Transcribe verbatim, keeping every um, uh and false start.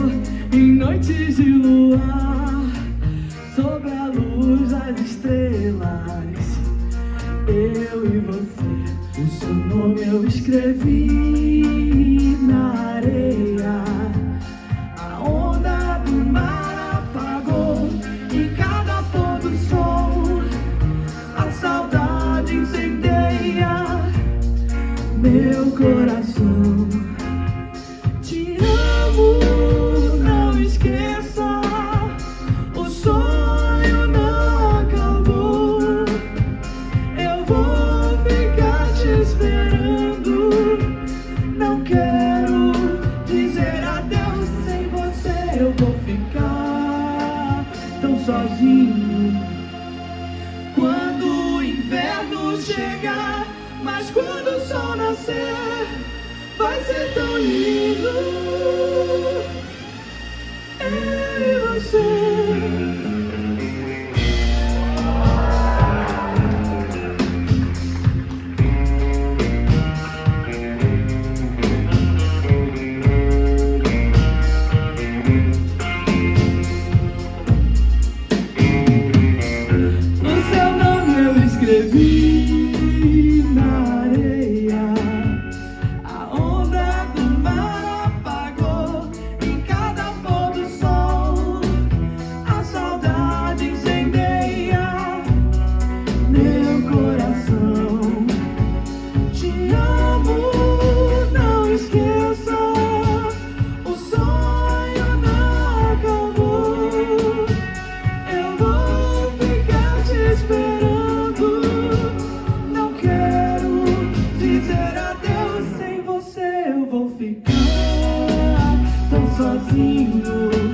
em noites de luar, sobre a luz das estrelas, eu e você, o seu nome eu escrevi na areia. A onda do mar apagou em cada pôr do sol, a saudade incendeia meu coração. Te amo, não esqueça, o sonho não acabou. Eu vou ficar te esperando, não quero dizer adeus sem você. Eu vou ficar tão sozinho quando o inverno chegar, mas quando o sol nascer, vai ser tão lindo, eu e você. O seu nome eu escrevi na areia. A onda do mar apagou em cada pôr do sol, a saudade incendeia meu coração. Te amo, não esqueça, o sonho não acabou. Eu vou ficar te esperando, não quero dizer adeus sem você. Eu vou ficar tão sozinho